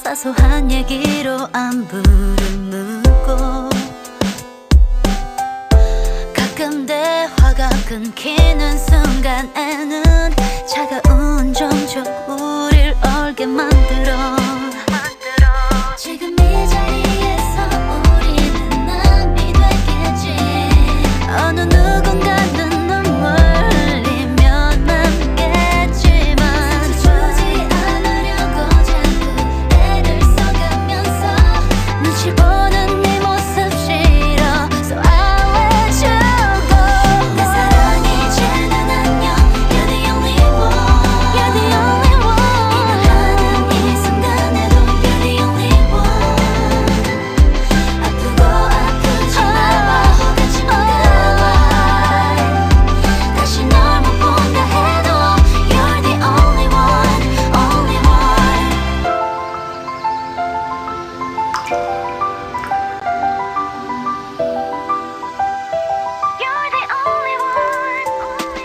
사소한 얘기로 안부를 묻고 가끔 대화가 끊기는 순간에는 차가운 정적 우릴 얼게 만들어 지금 이 자리에서 우리는 남이 됐겠지 어느 누군가는 눈물 흘리며 남겠지만 주지 않으려고 자꾸 애를 써가면서 눈치 보는 네 모습 싫어 So I let you go 내 사랑 이제는 안녕 You're the only one You're the only one 이별하는 이 순간에도 You're the only one 아프고 아프지 말고 같이 가봐 다시 널 못 본다 해도 You're the only one Only one You're the only one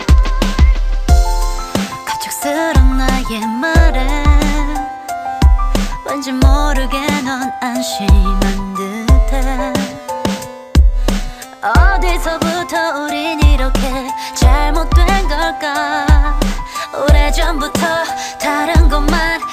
갑작스런 나의 말에 왠지 모르게 넌 안심한 듯해 어디서부터 우린 이렇게 잘못된 걸까 오래전부터 다른 것만